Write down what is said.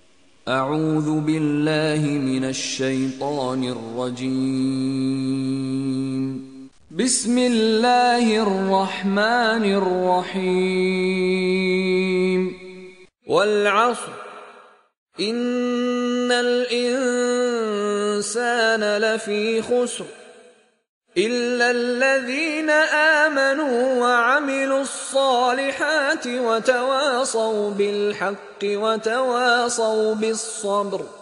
أعوذ بالله من الشيطان الرجيم. بسم الله الرحمن الرحيم. والعصر إن الإنسان لفي خسر إلا الذين آمنوا وعملوا الصالحات وتواصوا بالحق وتواصوا بالصبر.